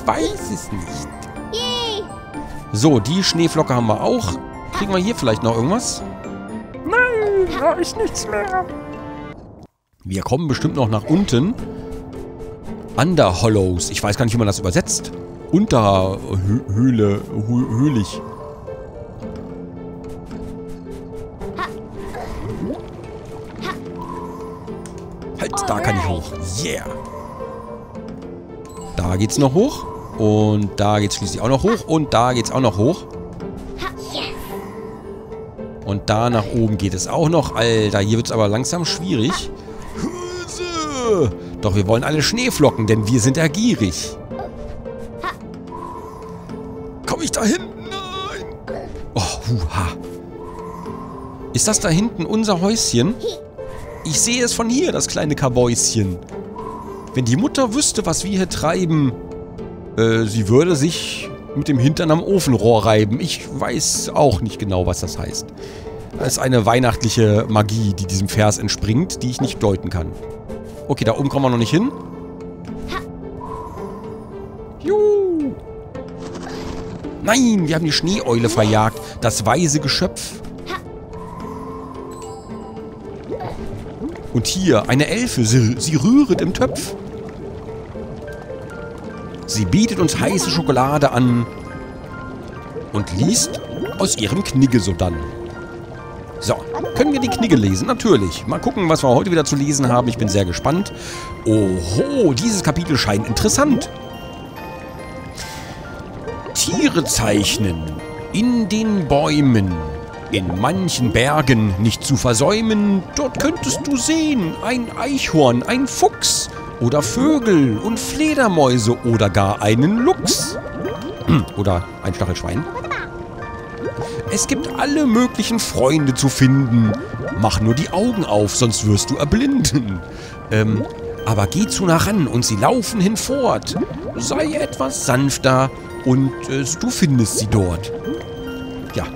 Ich weiß es nicht. So, die Schneeflocke haben wir auch. Kriegen wir hier vielleicht noch irgendwas? Nein, da ist nichts mehr. Wir kommen bestimmt noch nach unten. Under Hollows. Ich weiß gar nicht, wie man das übersetzt. Höhlig. Halt, da kann ich hoch. Yeah. Da geht's noch hoch. Und da geht's schließlich auch noch hoch. Und da geht's auch noch hoch. Und da nach oben geht es auch noch. Alter, hier wird's aber langsam schwierig. Doch wir wollen alle Schneeflocken, denn wir sind ja gierig. Komm ich da hinten? Nein. Oh, huha. Ist das da hinten unser Häuschen? Ich sehe es von hier, das kleine Kabäuschen. Wenn die Mutter wüsste, was wir hier treiben, sie würde sich mit dem Hintern am Ofenrohr reiben. Ich weiß auch nicht genau, was das heißt. Das ist eine weihnachtliche Magie, die diesem Vers entspringt, die ich nicht deuten kann. Okay, da oben kommen wir noch nicht hin. Juhu. Nein, wir haben die Schneeeule verjagt. Das weise Geschöpf. Und hier, eine Elfe. Sie rühret im Töpf. Sie bietet uns heiße Schokolade an und liest aus ihrem Knigge sodann. So, können wir die Knigge lesen? Natürlich. Mal gucken, was wir heute wieder zu lesen haben. Ich bin sehr gespannt. Oho, dieses Kapitel scheint interessant. Tiere zeichnen in den Bäumen, in manchen Bergen nicht zu versäumen. Dort könntest du sehen, ein Eichhorn, ein Fuchs oder Vögel und Fledermäuse oder gar einen Luchs. Oder ein Stachelschwein. Es gibt alle möglichen Freunde zu finden. Mach nur die Augen auf, sonst wirst du erblinden. Aber geh zu nah ran und sie laufen hinfort. Sei etwas sanfter und du findest sie dort. Ja.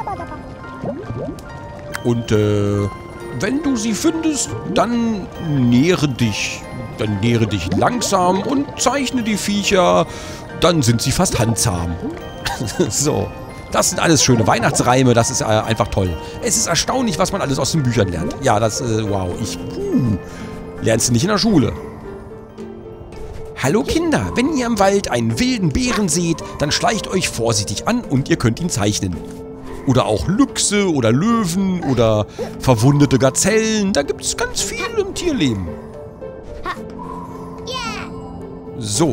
Und wenn du sie findest, dann nähere dich. Dann nähere dich langsam und zeichne die Viecher. Dann sind sie fast handzahm. So. Das sind alles schöne Weihnachtsreime, das ist einfach toll. Es ist erstaunlich, was man alles aus den Büchern lernt. Ja, das, wow, lernst du nicht in der Schule. Hallo Kinder, wenn ihr im Wald einen wilden Bären seht, dann schleicht euch vorsichtig an und ihr könnt ihn zeichnen. Oder auch Luchse oder Löwen oder verwundete Gazellen, da gibt es ganz viel im Tierleben. So.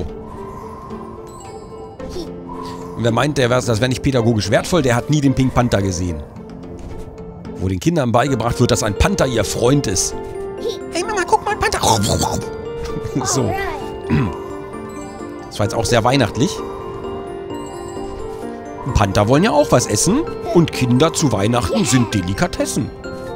Und wer meint, das wäre nicht pädagogisch wertvoll, der hat nie den Pink Panther gesehen. Wo den Kindern beigebracht wird, dass ein Panther ihr Freund ist. Hey Mama, guck mal, ein Panther. So. Das war jetzt auch sehr weihnachtlich. Panther wollen ja auch was essen. Und Kinder zu Weihnachten sind Delikatessen.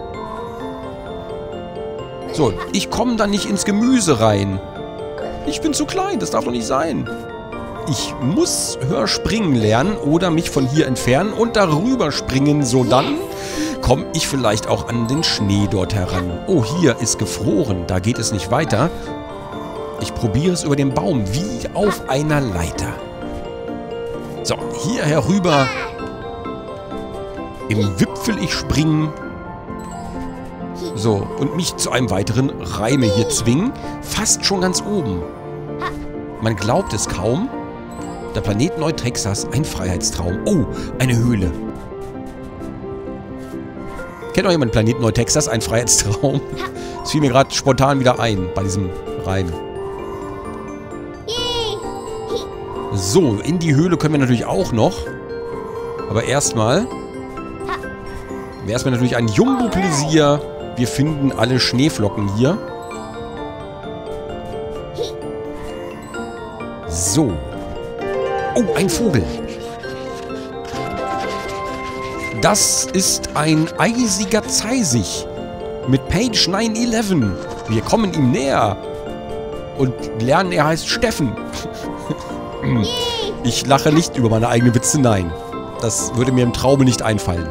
So, ich komme da nicht ins Gemüse rein. Ich bin zu klein, das darf doch nicht sein. Ich muss Hörspringen lernen oder mich von hier entfernen und darüber springen. So, dann komme ich vielleicht auch an den Schnee dort heran. Oh, hier ist gefroren. Da geht es nicht weiter. Ich probiere es über den Baum, wie auf einer Leiter. So, hier herüber. Im Wipfel ich springen. So, und mich zu einem weiteren Reime hier zwingen. Fast schon ganz oben. Man glaubt es kaum. Der Planet Neu-Texas, ein Freiheitstraum. Oh, eine Höhle. Kennt noch jemand Planet Neu-Texas, ein Freiheitstraum? Das fiel mir gerade spontan wieder ein bei diesem Reim. So, in die Höhle können wir natürlich auch noch. Aber erstmal wäre es mir natürlich ein Jumbo-Pläsier. Wir finden alle Schneeflocken hier. So. Oh, ein Vogel. Das ist ein eisiger Zeisig mit Page 911. Wir kommen ihm näher und lernen, er heißt Steffen. Ich lache nicht über meine eigenen Witze, nein. Das würde mir im Traume nicht einfallen.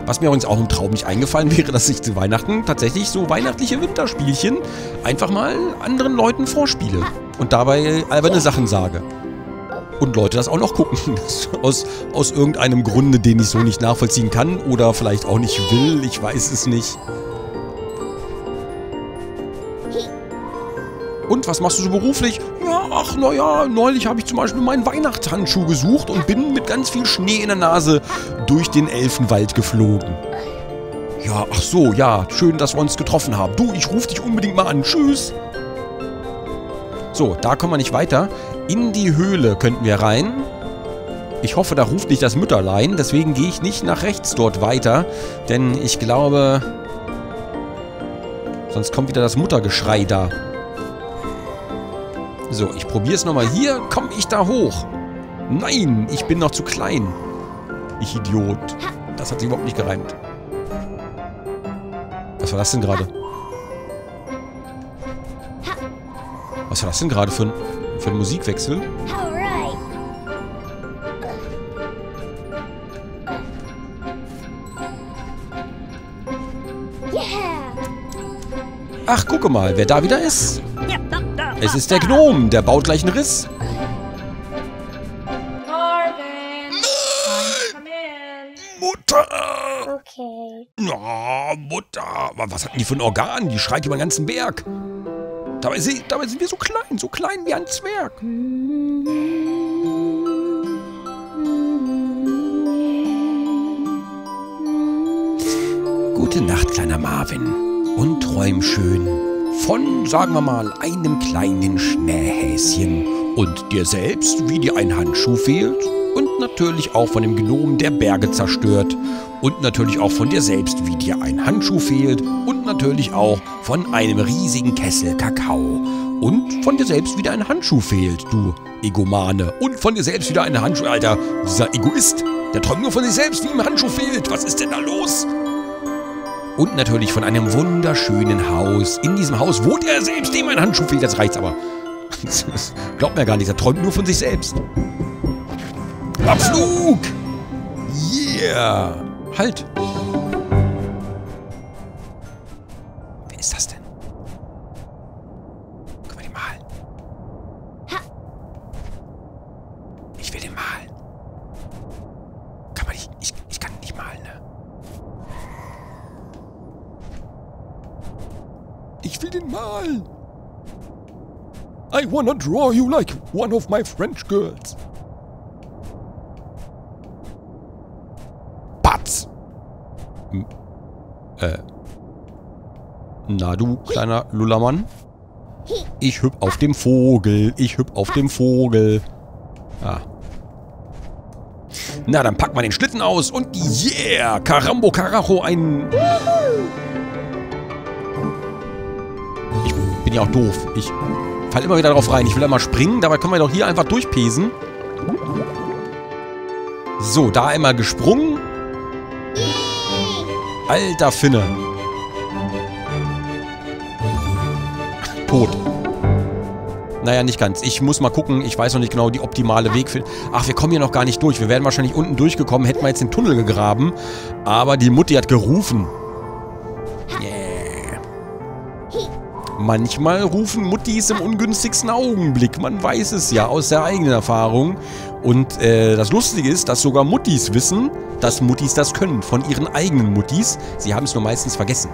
Was mir übrigens auch im Traum nicht eingefallen wäre, dass ich zu Weihnachten tatsächlich so weihnachtliche Winterspielchen einfach mal anderen Leuten vorspiele. Und dabei alberne Sachen sage. Und Leute das auch noch gucken. aus irgendeinem Grunde, den ich so nicht nachvollziehen kann. Oder vielleicht auch nicht will. Ich weiß es nicht. Und was machst du so beruflich? Ja, ach, naja, neulich habe ich zum Beispiel meinen Weihnachtshandschuh gesucht und bin mit ganz viel Schnee in der Nase durch den Elfenwald geflogen. Ja, ach so, ja, schön, dass wir uns getroffen haben. Du, ich rufe dich unbedingt mal an. Tschüss. So, da kommen wir nicht weiter. In die Höhle könnten wir rein. Ich hoffe, da ruft nicht das Mütterlein. Deswegen gehe ich nicht nach rechts dort weiter. Denn ich glaube, sonst kommt wieder das Muttergeschrei da. So, ich probiere es nochmal hier. Komme ich da hoch? Nein, ich bin noch zu klein. Ich Idiot. Das hat sich überhaupt nicht gereimt. Was war das denn gerade? Was war das denn gerade für ein Musikwechsel? Ach, gucke mal, wer da wieder ist. Es ist der Gnom, der baut gleich einen Riss. Mutter! Okay. Na, Mutter. Aber was hatten die für ein Organ? Die schreit über den ganzen Berg. Dabei sind wir so klein wie ein Zwerg. Gute Nacht, kleiner Marvin. Und träum schön. Von, sagen wir mal, einem kleinen Schneehäschen. Und dir selbst, wie dir ein Handschuh fehlt. Und natürlich auch von dem Gnom, der Berge zerstört. Und natürlich auch von dir selbst, wie dir ein Handschuh fehlt. Und natürlich auch von einem riesigen Kessel Kakao. Und von dir selbst, wie dir ein Handschuh fehlt, du Egomane. Und von dir selbst wieder ein Handschuh, Alter. Dieser Egoist, der träumt nur von sich selbst, wie ihm ein Handschuh fehlt. Was ist denn da los? Und natürlich von einem wunderschönen Haus. In diesem Haus wohnt er selbst, dem ein Handschuh fehlt. Das reicht's aber. Das glaubt mir gar nicht. Er träumt nur von sich selbst. Abflug! Yeah! Halt! Wer ist das denn? Können wir den malen? Ich will den malen. Kann man nicht... Ich kann nicht malen, ne? Ich will den malen. I wanna draw you like one of my French girls. Batz. Na du, kleiner Lullermann. Ich hüpf auf dem Vogel. Ich hüpf auf dem Vogel. Ah. Na, dann packen wir den Schlitten aus und yeah! Carambo Carajo, ein... Ich bin ja auch doof. Ich fall immer wieder drauf rein. Ich will da mal springen. Dabei können wir doch hier einfach durchpesen. So, da einmal gesprungen. Alter Finne. Tot. Naja, nicht ganz. Ich muss mal gucken. Ich weiß noch nicht genau die optimale Weg. Ach, wir kommen hier noch gar nicht durch. Wir wären wahrscheinlich unten durchgekommen. Hätten wir jetzt den Tunnel gegraben. Aber die Mutti hat gerufen. Yeah. Manchmal rufen Muttis im ungünstigsten Augenblick. Man weiß es ja aus der eigenen Erfahrung. Und das Lustige ist, dass sogar Muttis wissen, dass Muttis das können. Von ihren eigenen Muttis. Sie haben es nur meistens vergessen.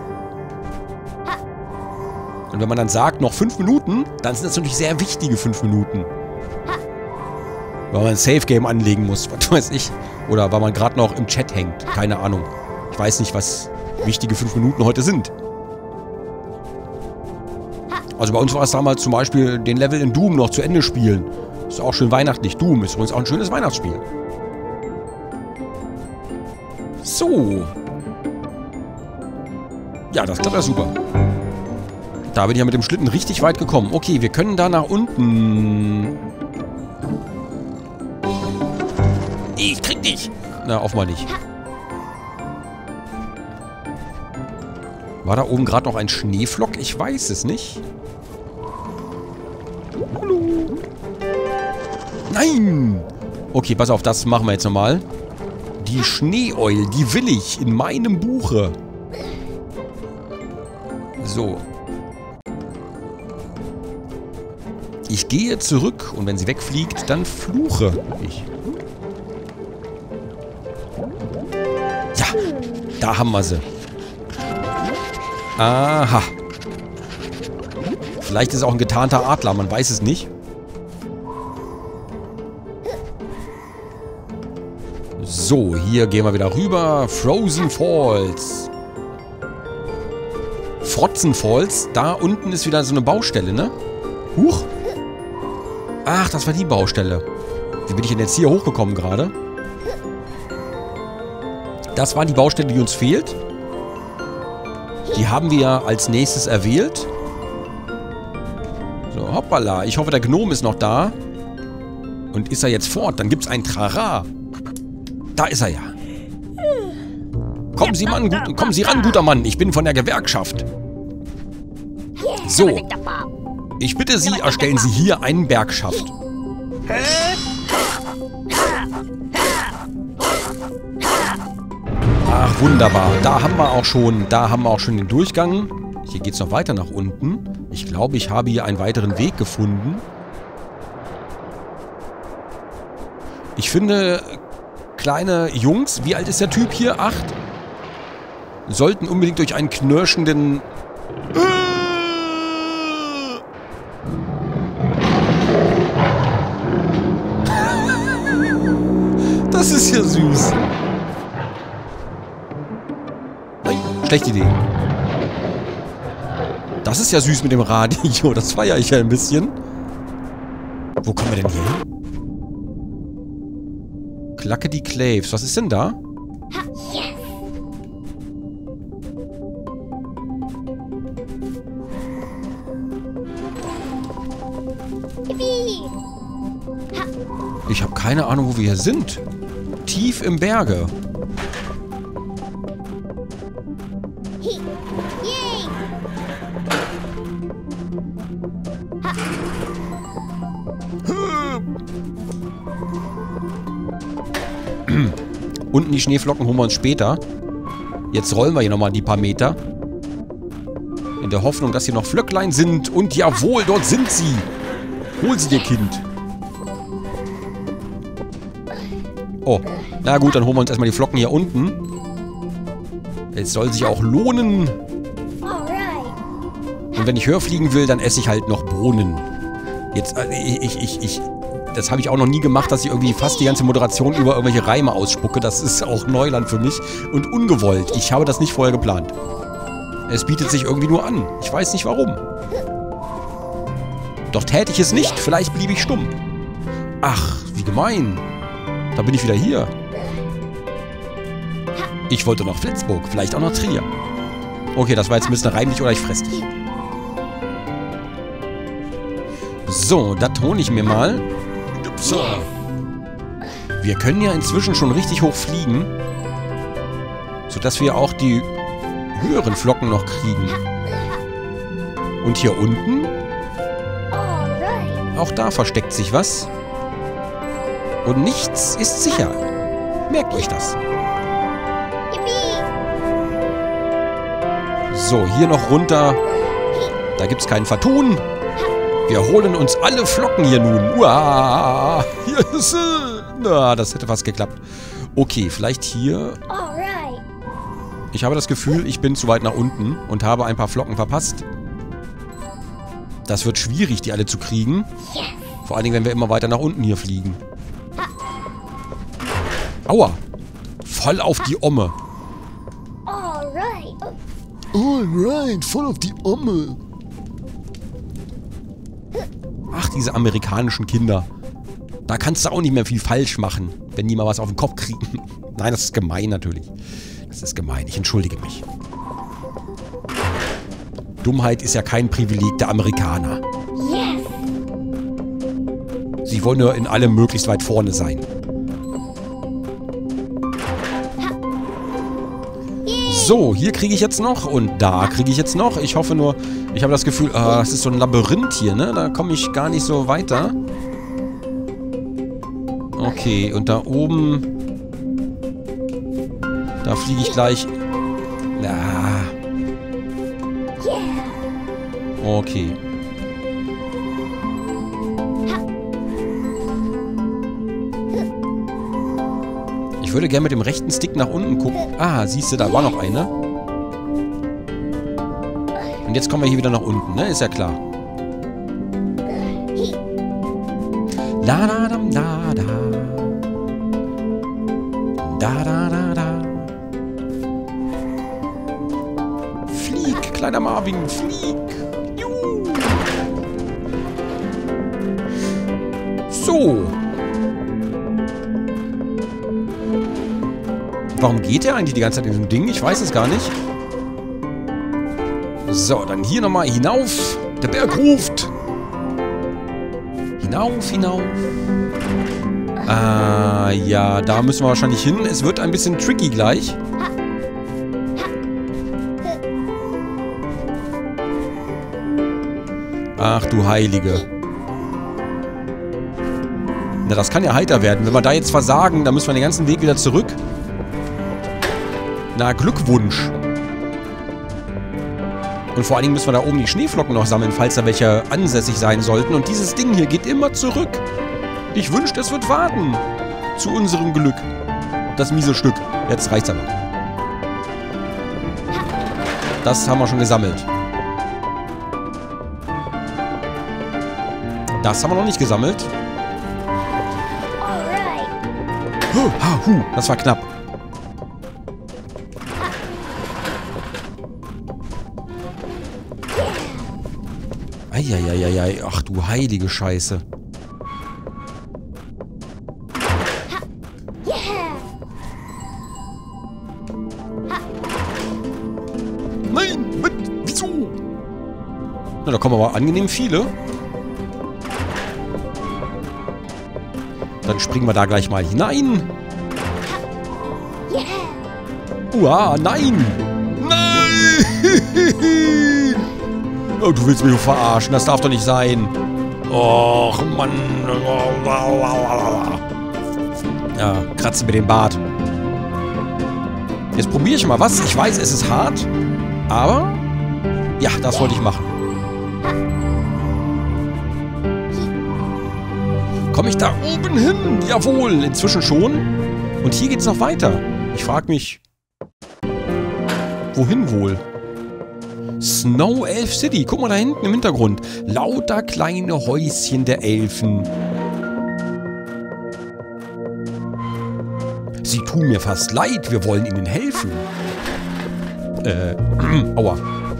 Und wenn man dann sagt, noch 5 Minuten, dann sind das natürlich sehr wichtige 5 Minuten. Weil man ein Safe-Game anlegen muss, was weiß ich. Oder weil man gerade noch im Chat hängt. Keine Ahnung. Ich weiß nicht, was wichtige 5 Minuten heute sind. Also bei uns war es damals zum Beispiel den Level in Doom noch zu Ende spielen. Ist auch schön weihnachtlich. Doom ist übrigens auch ein schönes Weihnachtsspiel. So. Ja, das klappt ja super. Da bin ich ja mit dem Schlitten richtig weit gekommen. Okay, wir können da nach unten. Ich krieg dich. Na, offenbar nicht. War da oben gerade noch ein Schneeflock? Ich weiß es nicht. Hallo. Nein! Okay, pass auf, das machen wir jetzt nochmal. die Schneeeul, die will ich in meinem Buche. So. Ich gehe zurück und wenn sie wegfliegt, dann fluche ich. Ja, da haben wir sie. Aha. Vielleicht ist es auch ein getarnter Adler, man weiß es nicht. So, hier gehen wir wieder rüber. Frozen Falls. Frotzen Falls. Da unten ist wieder so eine Baustelle, ne? Huch. Ach, das war die Baustelle. Wie bin ich denn jetzt hier hochgekommen gerade? Das war die Baustelle, die uns fehlt. Die haben wir als nächstes erwählt. So, hoppala. Ich hoffe, der Gnome ist noch da. Und ist er jetzt fort? Dann gibt's ein Trara. Da ist er ja. Kommen Sie, Mann, kommen Sie ran, guter Mann. Ich bin von der Gewerkschaft. So. Ich bitte Sie, erstellen Sie hier einen Bergschaft. Ach, wunderbar. Da haben wir auch schon den Durchgang. Hier geht es noch weiter nach unten. Ich glaube, ich habe hier einen weiteren Weg gefunden. Ich finde, kleine Jungs, wie alt ist der Typ hier? 8? Sollten unbedingt durch einen knirschenden... Das ist ja süß. Nein, schlechte Idee. Das ist ja süß mit dem Radio. Das feiere ich ja ein bisschen. Wo kommen wir denn hier hin? Klacke die Claves. Was ist denn da? Ich habe keine Ahnung, wo wir hier sind. Tief im Berge. Unten die Schneeflocken holen wir uns später. Jetzt rollen wir hier nochmal die paar Meter. In der Hoffnung, dass hier noch Flöcklein sind. Und jawohl, dort sind sie. Hol sie dir, Kind. Oh, na gut, dann holen wir uns erstmal die Flocken hier unten. Es soll sich auch lohnen. Und wenn ich höher fliegen will, dann esse ich halt noch Bohnen. Jetzt, das habe ich auch noch nie gemacht, dass ich irgendwie fast die ganze Moderation über irgendwelche Reime ausspucke. Das ist auch Neuland für mich und ungewollt. Ich habe das nicht vorher geplant. Es bietet sich irgendwie nur an. Ich weiß nicht warum. Doch täte ich es nicht, vielleicht blieb ich stumm. Ach, wie gemein. Da bin ich wieder hier. Ich wollte noch Flensburg, vielleicht auch noch Trier. Okay, das war jetzt ein bisschen reimlich oder ich fress dich. So, das hole ich mir mal. So. Wir können ja inzwischen schon richtig hoch fliegen. Sodass wir auch die höheren Flocken noch kriegen. Und hier unten? Auch da versteckt sich was. Und nichts ist sicher. Merkt euch das. So, hier noch runter. Da gibt's kein Vertun. Wir holen uns alle Flocken hier nun. Uah, hier ist sie. Na, das hätte fast geklappt. Okay, vielleicht hier. Ich habe das Gefühl, ich bin zu weit nach unten und habe ein paar Flocken verpasst. Das wird schwierig, die alle zu kriegen. Vor allen Dingen, wenn wir immer weiter nach unten hier fliegen. Aua. Voll auf die Omme. Alright, voll auf die Omme. Ach, diese amerikanischen Kinder. Da kannst du auch nicht mehr viel falsch machen, wenn die mal was auf den Kopf kriegen. Nein, das ist gemein natürlich. Das ist gemein. Ich entschuldige mich. Dummheit ist ja kein Privileg der Amerikaner. Sie wollen nur in allem möglichst weit vorne sein. So, hier kriege ich jetzt noch und da kriege ich jetzt noch. Ich hoffe nur, ich habe das Gefühl, das ist so ein Labyrinth hier, ne? Da komme ich gar nicht so weiter. Okay, und da oben Da fliege ich gleich... Ah. Okay. Ich würde gerne mit dem rechten Stick nach unten gucken. Ah, siehst du, da war noch eine. Und jetzt kommen wir hier wieder nach unten, ne? Ist ja klar. La da dam da da. Da da da da. Flieg, kleiner Marvin, flieg. Juhu. So. Warum geht der eigentlich die ganze Zeit in diesem Ding? Ich weiß es gar nicht. So, dann hier nochmal hinauf. Der Berg ruft. Hinauf, hinauf. Ah, ja, da müssen wir wahrscheinlich hin. Es wird ein bisschen tricky gleich. Ach du Heilige. Na, das kann ja heiter werden. Wenn wir da jetzt versagen, dann müssen wir den ganzen Weg wieder zurück. Na, Glückwunsch. Und vor allen Dingen müssen wir da oben die Schneeflocken noch sammeln, falls da welche ansässig sein sollten. Und dieses Ding hier geht immer zurück. Ich wünschte, es wird warten. Zu unserem Glück. Das miese Stück. Jetzt reicht's aber. Das haben wir schon gesammelt. Das haben wir noch nicht gesammelt. Das war knapp. Eieieiei. Ach du heilige Scheiße. Nein! Wieso? Na, da kommen aber angenehm viele. Dann springen wir da gleich mal hinein. Uah, nein! Nein! Oh, du willst mich verarschen. Das darf doch nicht sein. Och, Mann. Ja, kratzen mir den Bart. Jetzt probiere ich mal was. Ich weiß, es ist hart. Aber, ja, das wollte ich machen. Komme ich da oben hin? Jawohl, inzwischen schon. Und hier geht's noch weiter. Ich frage mich, wohin wohl? Snow Elf City. Guck mal da hinten im Hintergrund. Lauter kleine Häuschen der Elfen. Sie tun mir fast leid. Wir wollen ihnen helfen. Aua.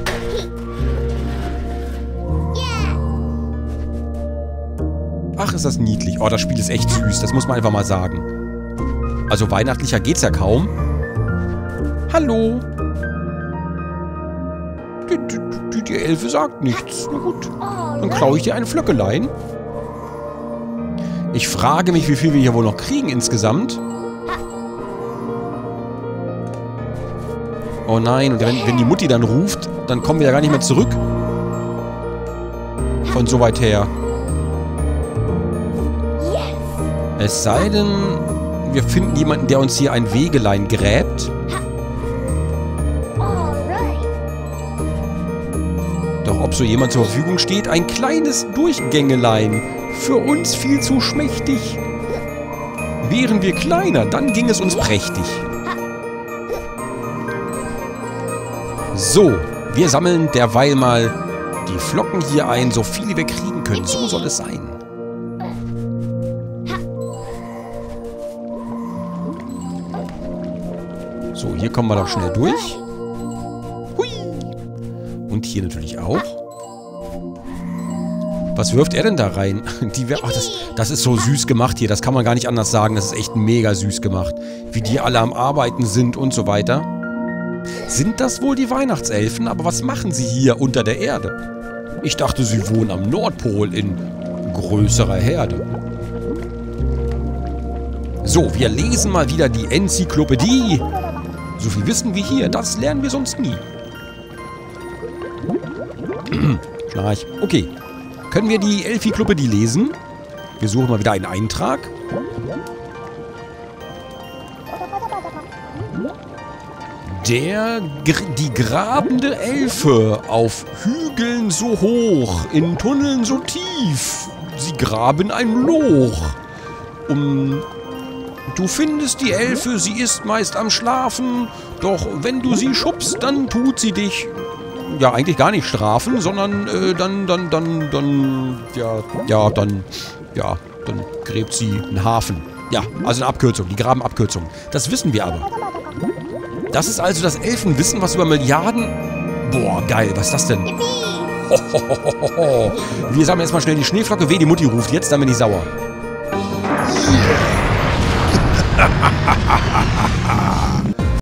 Ach, ist das niedlich. Oh, das Spiel ist echt süß. Das muss man einfach mal sagen. Also weihnachtlicher geht's ja kaum. Hallo. Die Elfe sagt nichts. Na gut. Dann klaue ich dir ein Flöckelein. Ich frage mich, wie viel wir hier wohl noch kriegen insgesamt. Oh nein, und wenn die Mutti dann ruft, dann kommen wir ja gar nicht mehr zurück. Von so weit her. Es sei denn, wir finden jemanden, der uns hier ein Wegelein gräbt. Doch ob so jemand zur Verfügung steht, ein kleines Durchgängelein. Für uns viel zu schmächtig. Wären wir kleiner, dann ging es uns prächtig. So, wir sammeln derweil mal die Flocken hier ein, so viele wir kriegen können. So soll es sein. So, hier kommen wir doch schnell durch. Hui. Und hier natürlich auch. Was wirft er denn da rein? Ach, das ist so süß gemacht hier. Das kann man gar nicht anders sagen. Das ist echt mega süß gemacht. Wie die alle am Arbeiten sind und so weiter. Sind das wohl die Weihnachtselfen? Aber was machen sie hier unter der Erde? Ich dachte, sie wohnen am Nordpol in größerer Herde. So, wir lesen mal wieder die Enzyklopädie. So viel wissen wir hier, das lernen wir sonst nie. Schnarch. Okay. Können wir die Elfiklopädie lesen? Wir suchen mal wieder einen Eintrag. Die grabende Elfe auf Hügeln so hoch, in Tunneln so tief. Sie graben ein Loch. Du findest die Elfe, sie ist meist am Schlafen, doch wenn du sie schubst, dann tut sie dich, ja, eigentlich gar nicht strafen, sondern dann gräbt sie einen Hafen. Ja, also eine Abkürzung, die graben Abkürzung. Das wissen wir aber. Das ist also das Elfenwissen, was über Milliarden... Boah, geil, was ist das denn? Wir sammeln erstmal schnell die Schneeflocke, weh, die Mutti ruft, jetzt dann bin ich sauer.